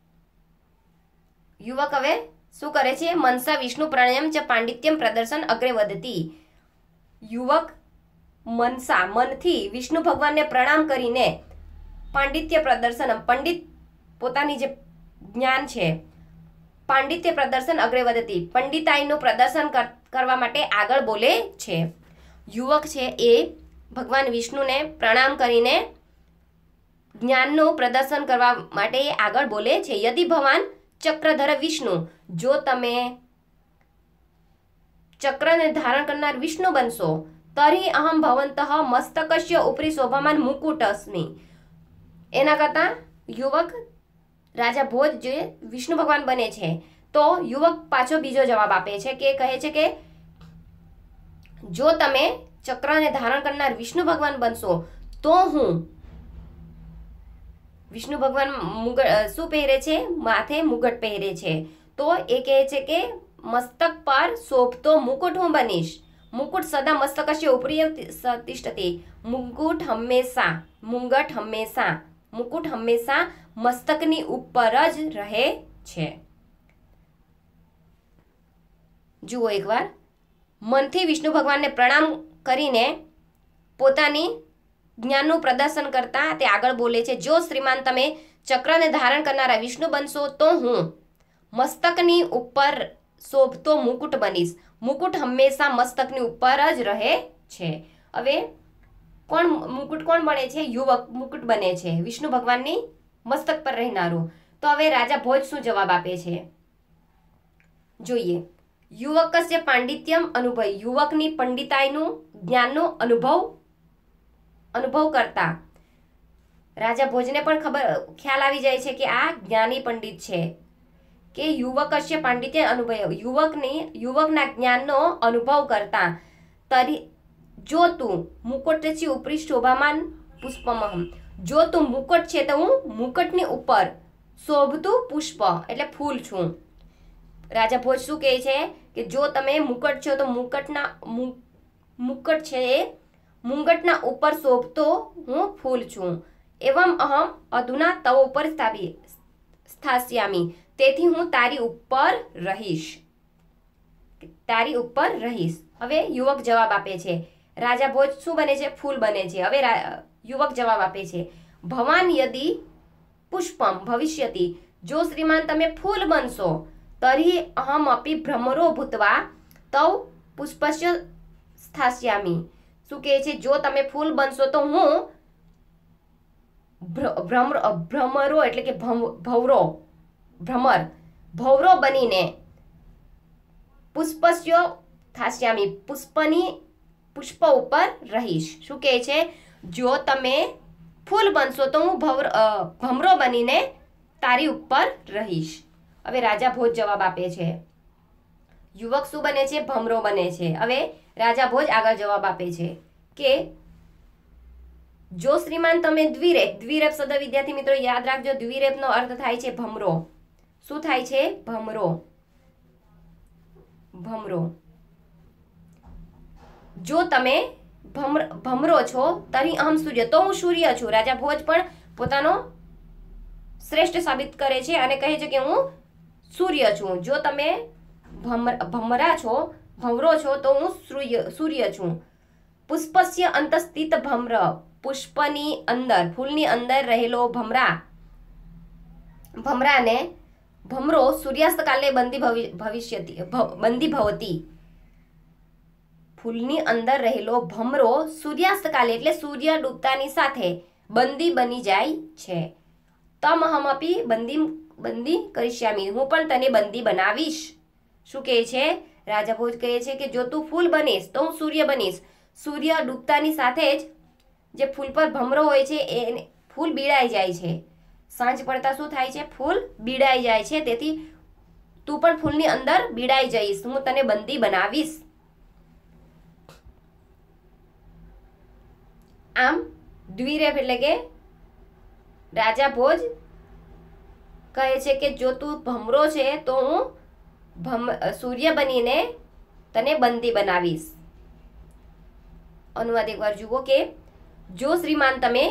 યુવક હવે શું કરે છે? મનસા વિષ્ણુ પ્રણયમ ચ પાંડિત્યમ પ્રદર્શન અગ્રે વધતી. યુવક મનસા મનથી વિષ્ણુ ભગવાનને પ્રણામ કરીને પાંડિત્ય પ્રદર્શન, પંડિત પોતાની જે જ્ઞાન છે પાંડિત્ય પ્રદર્શન અગ્રે વધતી, પંડિતાઈનું પ્રદર્શન કરવા માટે આગળ બોલે છે. યુવક છે એ ભગવાન વિષ્ણુને પ્રણામ કરીને જ્ઞાનનું પ્રદર્શન કરવા માટે આગળ બોલે છે. યદિ ભવાન ચક્રધર વિષ્ણુ. જો તમે ચક્રને ધારણ કરનાર વિષ્ણુ બનશો તર્હિ અહમ ભવંતઃ મસ્તકસ્ય ઉપરી શોભામાન મુકુટ અસ્મિ. એના કરતાં યુવક રાજા ભોજ જે વિષ્ણુ ભગવાન બને છે તો યુવક પાછો બીજો જવાબ આપે છે કે કહે છે કે જો તમે ચક્રને ધારણ કરનાર વિષ્ણુ ભગવાન બનશો તો હું વિષ્ણુ ભગવાન મુગટ શું પહેરે છે? માથે મુગટ પહેરે છે. તો એ કહે છે કે મસ્તક પર શોભતો મુકુટ હું બનીશ. મુકુટ સદા મસ્તકસ્ય ઉપરી તિષ્ઠતિ. મુકુટ હંમેશા મુંગટ હંમેશા મુકુટ હંમેશા મસ્તકની ઉપર જ રહે છે. જુઓ એકવાર. મનથી વિષ્ણુ ભગવાનને પ્રણામ કરીને પોતાની જ્ઞાનનું પ્રદર્શન કરતા તે આગળ બોલે છે જો શ્રીમાન તમે ચક્રને ધારણ કરનારા વિષ્ણુ બનશો તો હું મસ્તકની ઉપર શોભતો મુકુટ બનીશ. મુકુટ હંમેશા મસ્તકની ઉપર જ રહે છે. હવે કોણ મુકુટ કોણ બને છે? યુવક મુકુટ બને છે, વિષ્ણુ ભગવાનની મસ્તક પર રહેનારું. તો હવે રાજા ભોજ શું જવાબ આપે છે જોઈએ. યુવકસ્ય પાંડિત્યમ અનુભવ, યુવકની પંડિતાઈનું જ્ઞાનનો અનુભવ અનુભવ કરતા રાજા ભોજને પણ ખબર ખ્યાલ આવી જાય છે કે આ જ્ઞાની પંડિત છે, કે યુવકસ્ય પાંડિત્ય અનુભવ, યુવકની યુવકના જ્ઞાનનો અનુભવ કરતા તરી જો તું મુકુટ છે ઉપરી શોભામાન પુષ્પમહમ, જો તું મુકુટ છે તો હું મુકુટની ઉપર શોભતું પુષ્પ એટલે ફૂલ છું. રાજા ભોજ શું કહે છે કે જો તમે મુકટ છો તો મુકટના મુકટ છે એ મુંગટના ઉપર શોભતો હું ફૂલ છું. એવમ અહમ અધુના તવ ઉપર સ્થાપી સ્થાસ્યામી, તેથી હું તારી ઉપર રહીશ, તારી ઉપર રહીશ. હવે યુવક જવાબ આપે છે. રાજા ભોજ શું બને છે? ફૂલ બને છે. હવે યુવક જવાબ આપે છે ભવાન યદિ પુષ્પમ ભવિષ્યતિ, જો શ્રીમાન તમે ફૂલ બનશો તર્હિ અહમ અપી ભ્રમરો ભૂતવા તવ પુષ્પસ્ય સ્થાસ્યામી. શું કહે છે? જો તમે ફૂલ બનશો તો હું ભ્રમર ભ્રમરો એટલે કે ભવરો ભ્રમર ભવરો બનીને પુષ્પસ્ય થાસ્યામી, પુષ્પની પુષ્પ ઉપર રહીશ. શું કહે છે? જો તમે ફૂલ બનશો તો હું ભવર ભમરો બનીને તારી ઉપર રહીશ. હવે રાજા ભોજ જવાબ આપે છે. યુવક શું બને છે? ભમરો બને છે. હવે રાજા ભોજ આગળ જવાબ આપે છે કે જો શ્રીમાન તમે દ્વિરેપ, દ્વિરેપ શબ્દ વિદ્યાર્થી મિત્રો યાદ રાખજો, દ્વિરેપનો અર્થ થાય છે ભમરો. શું થાય છે? ભમરો. ભમરો. જો તમે ભમરો છો તરી અહમ સૂર્ય, તો હું સૂર્ય છું. રાજા ભોજ પણ પોતાનો શ્રેષ્ઠ સાબિત કરે છે અને કહે છે કે હું સૂર્ય છું. જો તમે ભમરા છો, ભમરો છો તો હું સૂર્ય સૂર્ય છું. પુષ્પસ્ય અંતસ્થિત ભમ્ર, પુષ્પની અંદર ફૂલની અંદર રહેલો ભમરા ભમરાને ભમરો સૂર્યાસ્ત કાલે બંદી ભવિષ્યતિ બંદી ભવતી. ફૂલની અંદર રહેલો ભમરો સૂર્યાસ્ત કાલે એટલે સૂર્ય ડૂબતાની સાથે બંદી બની જાય છે. તમહમપી બંદી બંદી કરીશ્યામી, હું પણ તને બંદી બનાવીશ. શું કહે છે? રાજા ભોજ કહે છે કે જો તું ફૂલ બનીશ તો હું સૂર્ય બનીશ. સૂર્ય ડૂબતાની સાથે જ જે ફૂલ પર ભમરો હોય છે એ ફૂલ બીડાઈ જાય છે. સાંજ પડતા શું થાય છે? ફૂલ બીડાઈ જાય છે. તેથી તું પણ ફૂલની અંદર બીડાઈ જઈશ, હું તને બંદી બનાવીશ. આમ દ્વિરેપ એટલે કે રાજા ભોજ કહે છે કે જો તું ભમરો છે તો હું ભમ સૂર્ય બનીને તને બંદી બનાવીશ. અનુવાદ એકવાર જુઓ કે જો શ્રીમાન તમે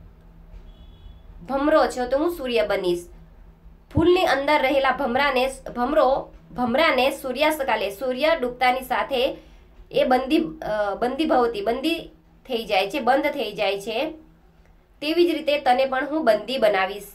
ભમરો છો તો હું સૂર્ય બનીશ. ફૂલની અંદર રહેલા ભમરાને ભમરો ભમરાને સૂર્યાસ્ત કાલે સૂર્ય ડૂબતાની સાથે એ બંદી બંદી ભવતી બંદી થઈ જાય છે, બંધ થઈ જાય છે. તેવી જ રીતે તને પણ હું બંદી બનાવીશ.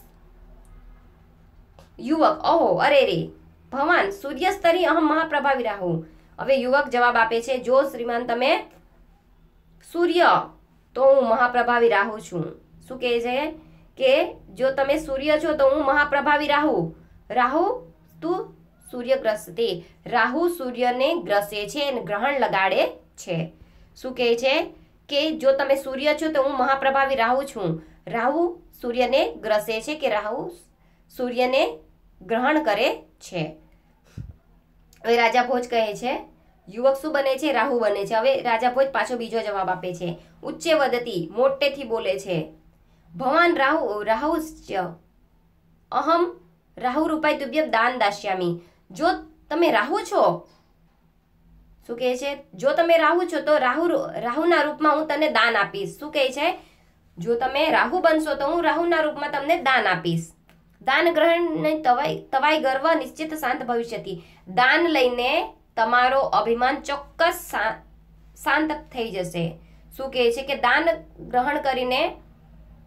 યુવક ઓહો અરે રે ભવાન સૂર્યસ્તરી અહમ મહાપ્રભાવી રાહુ. હવે યુવક જવાબ આપે છે જો શ્રીમાન તમે સૂર્ય તો હું મહાપ્રભાવી રાહુ છું. શું કહે છે કે જો તમે સૂર્ય છો તો હું મહાપ્રભાવી રાહુ. રાહુ તું સૂર્યગ્રસ્તે, રાહુ સૂર્યને ગ્રસે છે અને ગ્રહણ લગાડે છે. શું કહે છે કે જો તમે સૂર્ય છો તો હું મહાપ્રભાવી રાહુ છું. રાહુ સૂર્યને ગ્રસે છે કે રાહુ સૂર્યને ગ્રહણ કરે છે. હવે રાજા ભોજ કહે છે યુવક શું બને છે? રાહુ બને છે. હવે રાજા ભોજ પાછો બીજો જવાબ આપે છે. ઉચ્ચે વદતી મોટેથી બોલે છે. ભવાન રાહુ રાહુશ્ચ અહમ રાહુ રૂપાય તુભ્ય દાન દાસ્યામી. જો તમે રાહુ છો, શું કહે છે? જો તમે રાહુ છો તો રાહુ રાહુના રૂપમાં હું તને દાન આપીશ. શું કહે છે? જો તમે રાહુ બનશો તો હું રાહુના રૂપમાં તમને દાન આપીશ. દાન ગ્રહણ તવાઈ તવાઈ ગર્વ નિશ્ચિત શાંત ભવિષ્યથી. દાન લઈને તમારો અભિમાન ચોક્કસ શાંત થઈ જશે. શું કહે છે કે દાન ગ્રહણ કરીને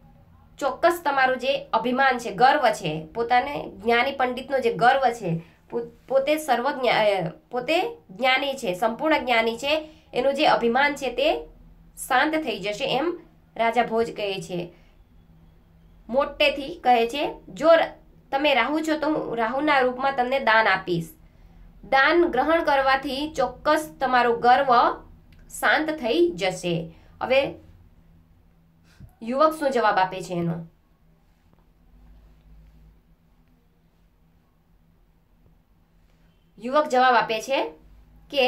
ચોક્કસ તમારું જે અભિમાન છે, ગર્વ છે, પોતાને જ્ઞાની પંડિતનો જે ગર્વ છે, પોતે સર્વજ્ઞા પોતે જ્ઞાની છે, સંપૂર્ણ જ્ઞાની છે, એનું જે અભિમાન છે તે શાંત થઈ જશે એમ રાજા ભોજ કહે છે. મોટેથી કહે છે, જો તમે રાહુ છો તો હું રાહુના રૂપમાં તમને દાન આપીશ. દાન ગ્રહણ કરવાથી ચોક્કસ તમારો ગર્વ શાંત થઈ જશે. હવે યુવક શું જવાબ આપે છે એનો? યુવક જવાબ આપે છે કે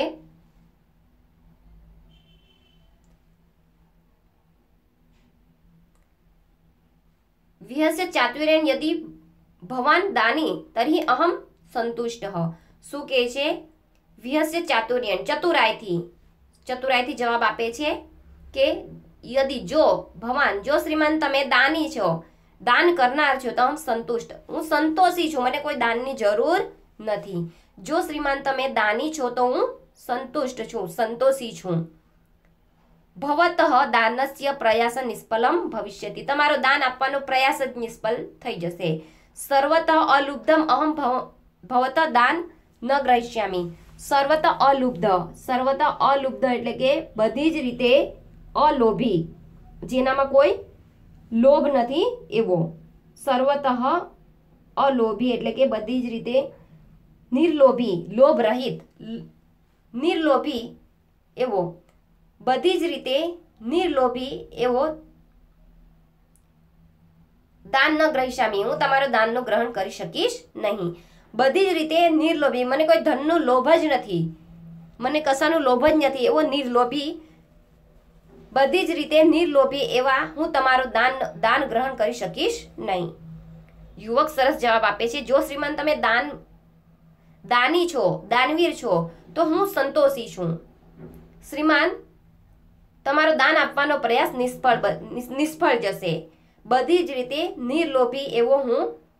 વિહસ્ય ચાતુર્યેન યદિ ભવાન દાની તર્હિ અહમ સંતુષ્ટ. શું કહે છે? વિહસ્ય ચાતુર્યેન, ચતુરાઈથી ચતુરાઈથી જવાબ આપે છે કે યદિ જો ભવાન, જો શ્રીમાન તમે દાની છો, દાન કરનાર છો, તો હમ સંતુષ્ટ, હું સંતોષી છું, મને કોઈ દાનની જરૂર નથી. જો શ્રીમાન તમે દાની છો તો હું સંતુષ્ટ છું, સંતોષી છું. ભવતઃ દાનસ્ય પ્રયાસ નિષ્ફલમ ભવિષ્યતિ, તમારો દાન આપવાનો પ્રયાસ જ નિષ્ફળ થઈ જશે. સર્વતઃ અલુબ્ધમ અહમ ભવત દાન ન ગ્રહિષ્યામિ. સર્વતઃ અલુબ્ધ, સર્વતઃ અલુબ્ધ એટલે કે બધી જ રીતે અલોભી, જેનામાં કોઈ લોભ નથી એવો. સર્વતઃ અલોભી એટલે કે બધી જ રીતે નિર્લોભી, લોભ રહિત, નિર્લોભી એવો, બધી જ રીતે નિર્લોભી એવો દાન ન ગ્રહિષ્યામિ, હું તમારો દાનનું ગ્રહણ કરી શકીશ નહીં. બધી જ રીતે નિર્લોભી, મને કોઈ ધનનો લોભ જ નથી, મને કશાનો લોભ જ નથી એવો નિર્લોભી, બધી જ રીતે નિર્લોભી એવા હું તમારું દાન દાન ગ્રહણ કરી શકીશ નહીં. યુવક સરસ જવાબ આપે છે, જો શ્રીમાન તમે દાન દાની છો, દાનવીર છો, તો હું સંતોષી છું. શ્રીમાન તમારો દાન આપવાનો પ્રયાસ નિષ્ફળ નિષ્ફળ જશે. બધી જ રીતે નિર્લોભી એવો હું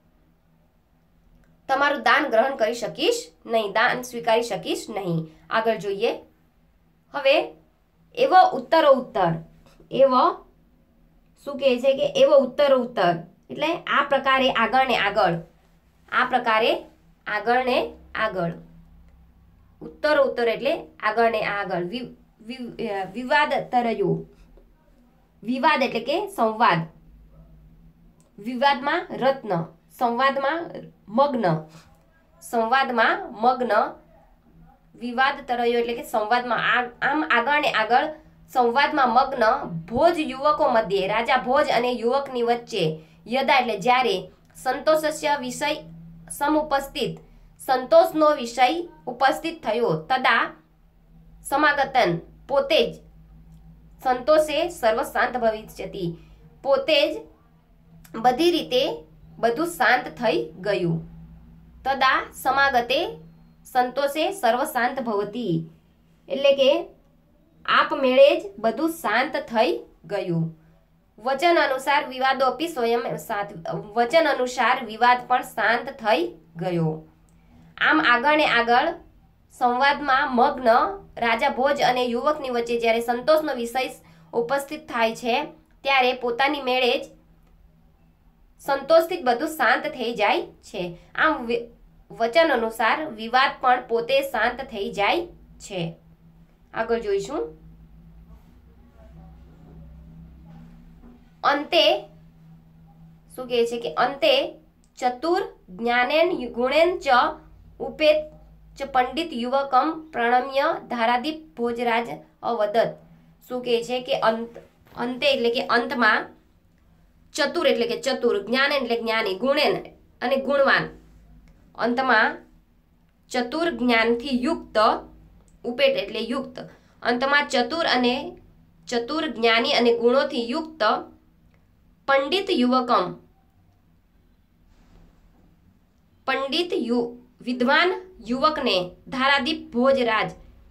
તમારું દાન ગ્રહણ કરી શકીશ નહીં, દાન સ્વીકારી શકીશ નહીં. આગળ જોઈએ. હવે એવો ઉત્તરો ઉત્તર, એવો શું કહે છે કે એવો ઉત્તરો ઉત્તર એટલે આ પ્રકારે આગળ ને આગળ, આ પ્રકારે આગળ ને આગળ, ઉત્તરો ઉત્તર એટલે આગળ ને આગળ. વિવાદ તરયો, વિવાદ એટલે કે સંવાદ, વિવાદમાં રત્ન, સંવાદમાં મગ્ન, સંવાદમાં મગ્ન, વિવાદ તરયો એટલે કે સંવાદમાં આમ આગળ ને આગળ સંવાદમાં મગ્ન. ભોજ યુવકો મધ્યે, રાજા ભોજ અને યુવકની વચ્ચે, યદા એટલે જ્યારે, સંતોષસ્ય વિષય સમુપસ્થિત, સંતોષનો વિષય ઉપસ્થિત થયો, તદા સમાગતન પોતે જ, સંતોષે સર્વ શાંત ભવિષ્યતિ, પોતે જ બધી રીતે બધું શાંત થઈ ગયું. તદા સમાગતે સંતોષે સર્વ શાંત ભવતી એટલે કે આપમેળે જ બધું શાંત થઈ ગયું. વચન અનુસાર વિવાદોપી સ્વયં શાંત, વચન અનુસાર વિવાદ પણ શાંત થઈ ગયો. આમ આગળ ને આગળ સંવાદમાં મગ્ન રાજા ભોજ અને યુવકની વચ્ચે જ્યારે સંતોષનો વિષય ઉપસ્થિત થાય છે ત્યારે પોતાની મેળે જ સંતોષથી જ બધું શાંત થઈ જાય છે. આમ વચન અનુસાર વિવાદ પણ પોતે શાંત થઈ જાય છે. આગળ જોઈશું. અંતે શું કહે છે કે અંતે ચતુર જ્ઞાનેન ગુણેન ચ ઉપેત ચ પંડિત યુવકમ પ્રણમ્ય ધારાદીપ ભોજરાજ અવદત. શું કહે છે કે અંત અંતે એટલે કે અંતમાં, ચતુર એટલે કે ચતુર, જ્ઞાન એટલે જ્ઞાની, ગુણેન અને ગુણવાન, અંતમાં ચતુર જ્ઞાનથી યુક્ત, ઉપેટ એટલે યુક્ત, અંતમાં ચતુર અને ચતુર જ્ઞાની અને ગુણોથી યુક્ત પંડિત યુવકમ, પંડિત યુ વિદ્વાન યુવકને ધારાદીપ ભોજરાજ,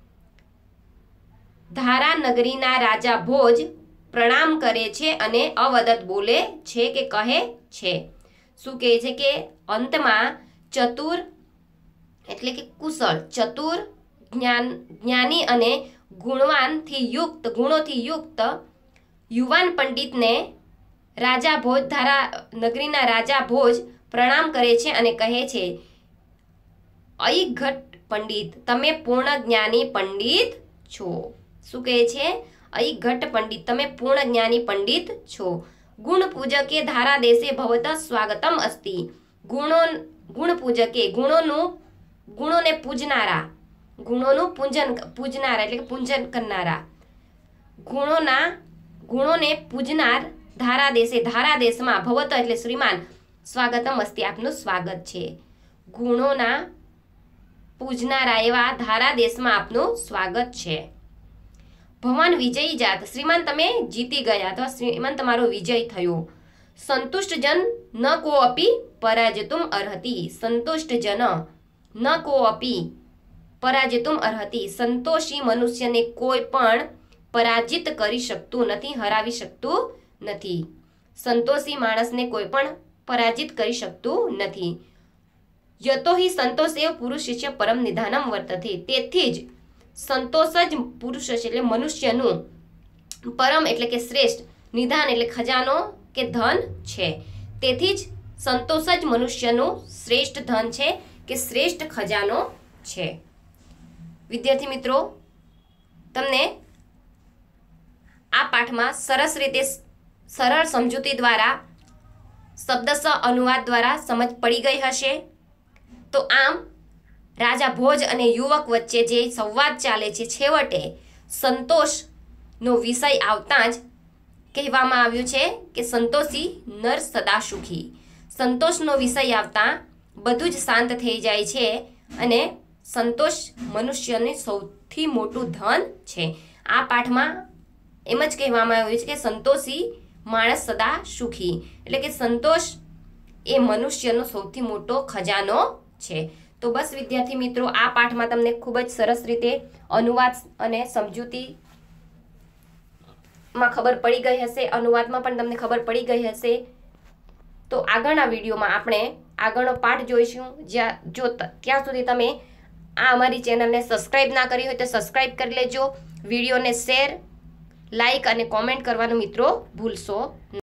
ધારા નગરીના રાજા ભોજ પ્રણામ કરે છે અને અવદત બોલે છે કે કહે છે. શું કહે છે કે અંતમાં ચતુર એટલે કે કુશળ, ચતુર જ્ઞાન જ્ઞાની અને ગુણવાનથી યુક્ત, ગુણોથી યુક્ત યુવાન પંડિતને રાજા ભોજ, ધારા નગરીના રાજા ભોજ પ્રણામ કરે છે અને કહે છે અઈઘટ પંડિત, તમે પૂર્ણ જ્ઞાની પંડિત છો. શું કહે છે? અઈઘટ પંડિત, તમે પૂર્ણ જ્ઞાની પંડિત છો. ગુણ પૂજકે ધારા દેશે ભવત સ્વાગતમ અસ્તિ. ગુણો ગુણ પૂજકે, ગુણોનું ગુણોને પૂજનારા, ગુણોનું પૂજન પૂજનારા એટલે કે પૂજન કરનારા, ગુણોના ગુણોને પૂજનાર ધારા દેશે, ધારા દેશમાં ભવત એટલે શ્રીમાન સ્વાગતમ અસ્તિ, આપનું સ્વાગત છે. ગુણોના પૂજનારા એવા ધારા દેશમાં આપનું સ્વાગત છે. ભવાન વિજયી જાત, શ્રીમાન તમે જીતી ગયા અથવા શ્રીમાન તમારો વિજય થયો. સંતુષ્ટ જન ન કોઅપી પરાજિતુમ અર્હતિ. સંતુષ્ટ જન ન કોઅપી પરાજિતુમ અર્હતિ. સંતોષી મનુષ્યને કોઈ પણ પરાજિત કરી શકતું નથી, હરાવી શકતું નથી. સંતોષી માણસને કોઈ પણ પરાજિત કરી શકતું નથી. યતો હિ સંતોષ એવ પુરુષસ્ય પરમ નિધાનમ વર્તતે. તેથી જ સંતોષ જ પુરુષ એટલે મનુષ્યનું પરમ એટલે કે શ્રેષ્ઠ, નિધાન એટલે ખજાનો કે ધન છે. તેથી જ સંતોષ જ મનુષ્યનું શ્રેષ્ઠ ધન છે કે શ્રેષ્ઠ ખજાનો છે. વિદ્યાર્થી મિત્રો, તમને આ પાઠમાં સરસ રીતે સરળ સમજૂતી દ્વારા શબ્દશ અનુવાદ દ્વારા સમજ પડી ગઈ હશે. તો આમ રાજા ભોજ અને યુવક વચ્ચે જે સંવાદ ચાલે છે, છેવટે સંતોષનો વિષય આવતાં જ કહેવામાં આવ્યું છે કે સંતોષી નર સદા સુખી. સંતોષનો વિષય આવતા બધું જ શાંત થઈ જાય છે અને સંતોષ મનુષ્યને સૌથી મોટું ધન છે. આ પાઠમાં એમ જ કહેવામાં આવ્યું છે કે સંતોષી માણસ સદા સુખી, એટલે કે સંતોષ એ મનુષ્યનો સૌથી મોટો ખજાનો છે. તો બસ વિદ્યાર્થી મિત્રો, આ પાઠમાં તમને ખૂબ જ સરસ રીતે અનુવાદ અને સમજૂતી માં ખબર પડી ગઈ હશે, અનુવાદમાં પણ તમને ખબર પડી ગઈ હશે. તો આગળના વિડીયોમાં આપણે આગળનો પાઠ જોઈશું. જ્યાં જો ત્યાં સુધી તમે આ અમારી ચેનલને સબસ્ક્રાઇબ ના કરી હોય તો સબસ્ક્રાઇબ કરી લેજો. વિડીયોને શેર, લાઈક અને કોમેન્ટ કરવાનું મિત્રો ભૂલશો નહીં.